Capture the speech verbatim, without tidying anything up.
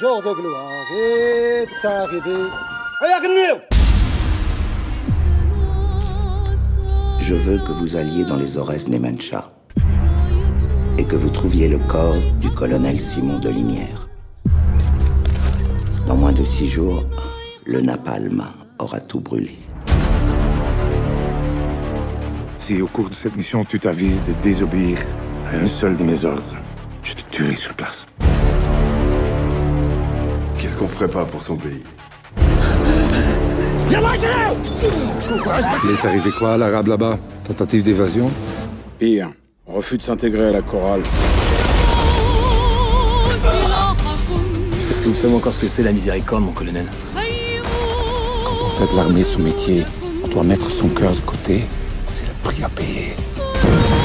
jour de gloire est arrivé. Je veux que vous alliez dans les Aurès Nemancha et que vous trouviez le corps du colonel Simon de Limière. Dans moins de six jours, le napalm aura tout brûlé. Si au cours de cette mission, tu t'avises de désobéir à un seul de mes ordres, je te tuerai sur place. Qu'est-ce qu'on ferait pas pour son pays? Il est arrivé quoi à l'arabe là-bas? Tentative d'évasion? Pire, refus de s'intégrer à la chorale. Est-ce que vous savez encore ce que c'est la miséricorde, mon colonel? Quand on fait de l'armée son métier, on doit mettre son cœur de côté. C'est le prix à payer.